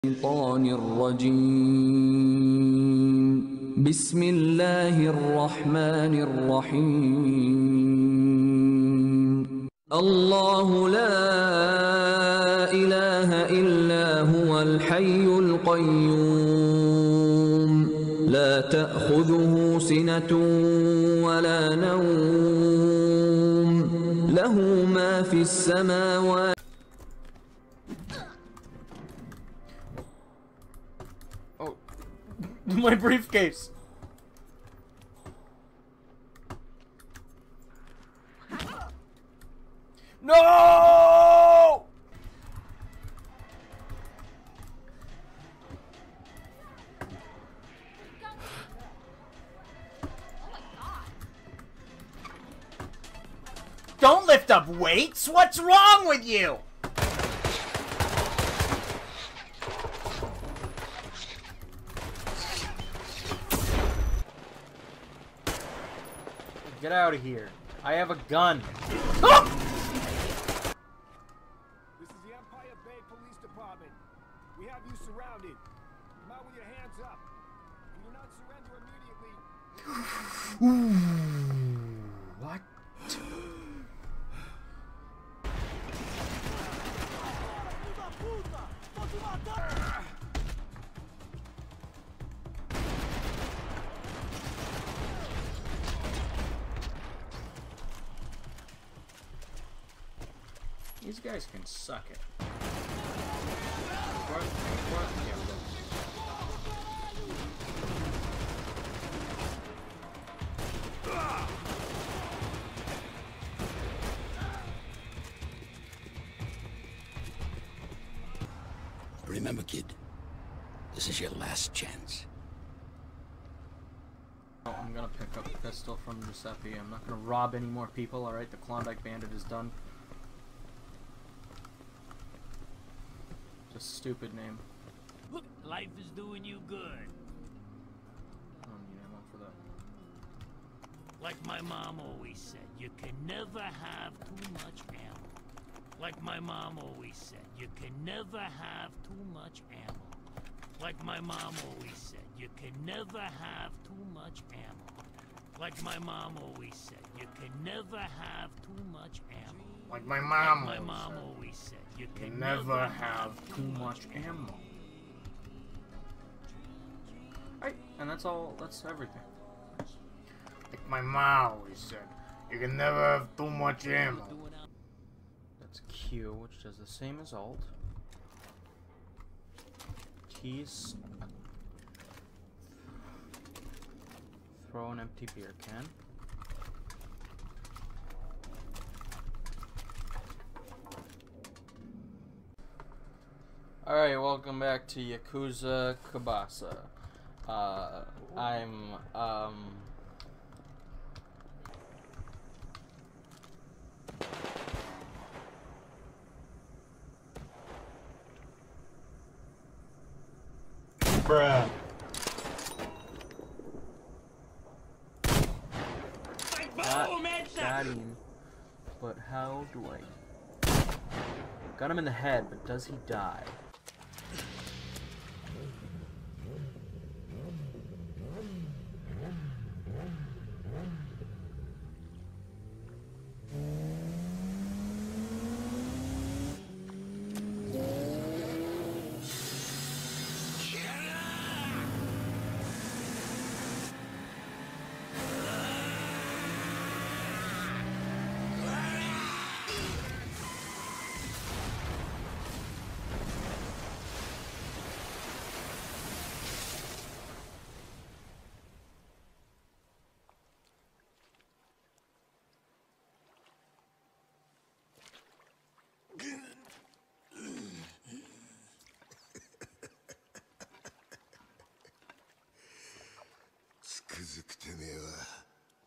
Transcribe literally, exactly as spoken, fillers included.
الشيطان الرجيم بسم الله الرحمن الرحيم الله لا إله إلا هو الحي القيوم لا تأخذه سنة ولا نوم له ما في السماوات. Oh, my briefcase. No! Don't lift up weights! What's wrong with you? Get out of here. I have a gun. Ah! This is the Empire Bay Police Department. We have you surrounded. Come out with your hands up. If you do not surrender immediately... What? These guys can suck it. What? What? Yeah, we go. Remember, kid, this is your last chance. Oh, I'm gonna pick up the pistol from Giuseppe. I'm not gonna rob any more people, alright? The Klondike Bandit is done. Just stupid name. Look, life is doing you good. I don't need ammo for that. Like my mom always said, you can never have too much ammo. Like my mom always said, you can never have too much ammo. Like my mom always said, you can never have too much ammo. Like my mom always said, you can never have too much ammo. Like my mom, like my mom always said, you can never, never have too much ammo. Right, and that's all, that's everything. Like my mom always said, you can never have too much ammo. That's Q, which does the same as Alt. T's throw an empty beer can. Alright, welcome back to Yakuza Kabasa. Uh, I'm, um... Bruh. Got, got him. But how do I... Got him in the head, but does he die?